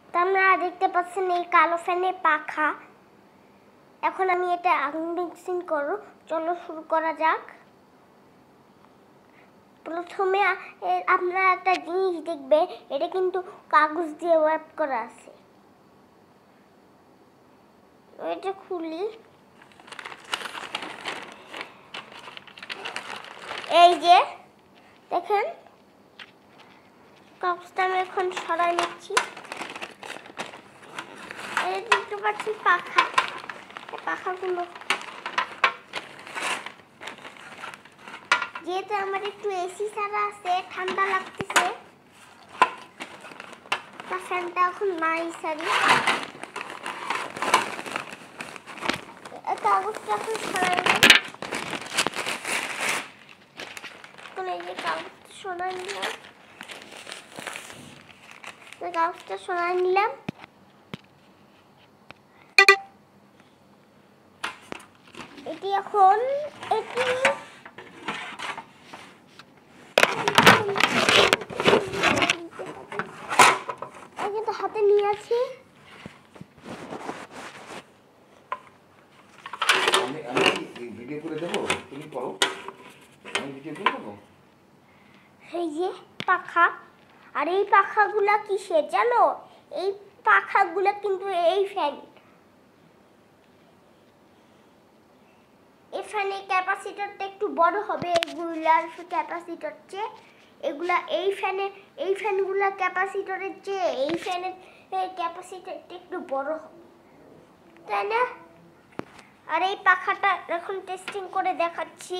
তো আপনারা দেখতে পাচ্ছেন এই কালো ফ্যানের পাখা। এখন আমি এটা আনবক্সিং করব, চলো শুরু করা যাক। প্রথমে আপনারা একটা জিনিস দেখবে, এটা কিন্তু কাগজ দিয়ে ওয়ার্প করা আছে। এটা খুলি, এই যে দেখেন কাগজটা আমি এখন সরাই নিচ্ছি। এই দেখতে পাচ্ছি পাখা, পাখাগুলো যেহেতু আমার একটু এসি ছাড়া আছে, ঠান্ডা লাগতেছে, ফ্যানটা এখন নাই সারি। কাগজটা এখন সরাই নিই। এই যে কাগজটা সরাই নিলাম, কাগজটা সরাই নিলাম। এটি এখন হাতে নিয়ে আছি। এই যে পাখা, আর এই পাখাগুলা কিসের জানো? এই পাখাগুলা কিন্তু এই ফ্যান, এই ফ্যানের ক্যাপাসিটরটা একটু বড় হবে এগুলার ক্যাপাসিটর চেয়ে। এগুলা এই ফ্যানগুলা ক্যাপাসিটরের চেয়ে এই ফ্যানের ক্যাপাসিটরটা একটু বড় হবে, তাই না? আর এই পাখাটা এখন টেস্টিং করে দেখাচ্ছি।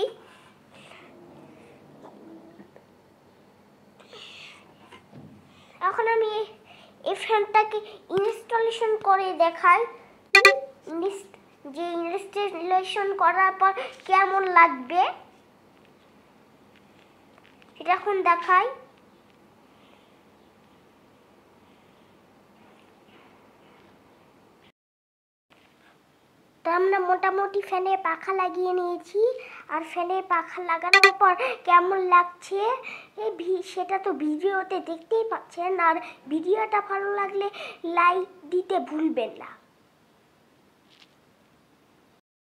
এখন আমি এই ফ্যানটাকে ইনস্টলেশন করে দেখাই, যে ইনস্টলেশন করার পর কেমন লাগবে এটা এখন দেখাই। তো আমরা মোটামুটি ফ্যানে পাখা লাগিয়ে নিয়েছি, আর ফ্যানে পাখা লাগানোর পর কেমন লাগছে সেটা তো ভিডিওতে দেখতেই পাচ্ছেন। আর ভিডিওটা ভালো লাগলে লাইক দিতে ভুলবেন না।